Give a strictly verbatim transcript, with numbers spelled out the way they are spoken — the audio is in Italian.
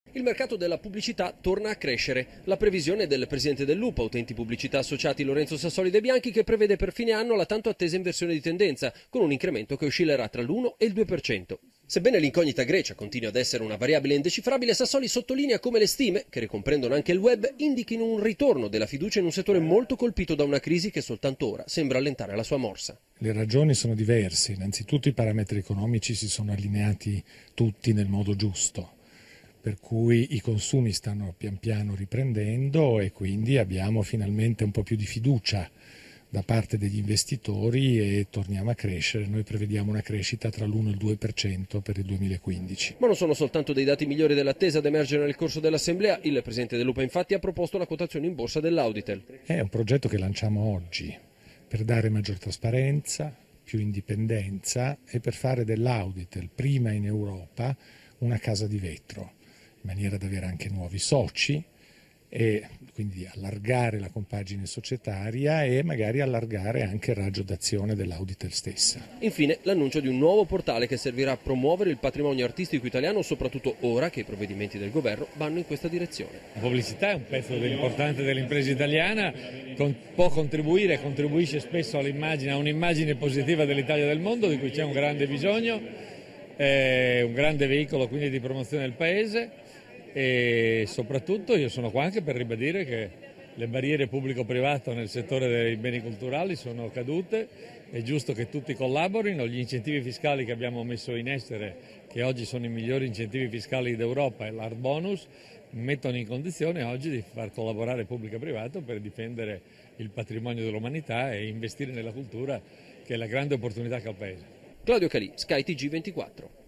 Il mercato della pubblicità torna a crescere. La previsione del presidente dell'U P A, Utenti Pubblicità Associati Lorenzo Sassoli De Bianchi, che prevede per fine anno la tanto attesa inversione di tendenza, con un incremento che oscillerà tra l'uno e il due per cento. Sebbene l'incognita Grecia continui ad essere una variabile indecifrabile, Sassoli sottolinea come le stime, che ricomprendono anche il web, indichino un ritorno della fiducia in un settore molto colpito da una crisi che soltanto ora sembra allentare la sua morsa. Le ragioni sono diverse. Innanzitutto i parametri economici si sono allineati tutti nel modo giusto, per cui i consumi stanno pian piano riprendendo e quindi abbiamo finalmente un po' più di fiducia da parte degli investitori e torniamo a crescere. Noi prevediamo una crescita tra l'uno e il due per cento per il duemilaquindici. Ma non sono soltanto dei dati migliori dell'attesa ad emergere nel corso dell'assemblea. Il presidente dell'U P A infatti ha proposto la quotazione in borsa dell'Auditel. È un progetto che lanciamo oggi per dare maggior trasparenza, più indipendenza e per fare dell'Auditel, prima in Europa, una casa di vetro, in maniera da avere anche nuovi soci e quindi allargare la compagine societaria e magari allargare anche il raggio d'azione dell'Auditel stessa. Infine l'annuncio di un nuovo portale che servirà a promuovere il patrimonio artistico italiano, soprattutto ora che i provvedimenti del governo vanno in questa direzione. La pubblicità è un pezzo importante dell'impresa italiana, con, può contribuire, contribuisce spesso all'immagine, a un'immagine positiva dell'Italia e del mondo, di cui c'è un grande bisogno, è un grande veicolo quindi di promozione del paese. E soprattutto io sono qua anche per ribadire che le barriere pubblico-privato nel settore dei beni culturali sono cadute, è giusto che tutti collaborino, gli incentivi fiscali che abbiamo messo in essere, che oggi sono i migliori incentivi fiscali d'Europa, e l'Art Bonus, mettono in condizione oggi di far collaborare pubblico e privato per difendere il patrimonio dell'umanità e investire nella cultura, che è la grande opportunità che ha il Paese. Claudio Calì, Sky T G ventiquattro.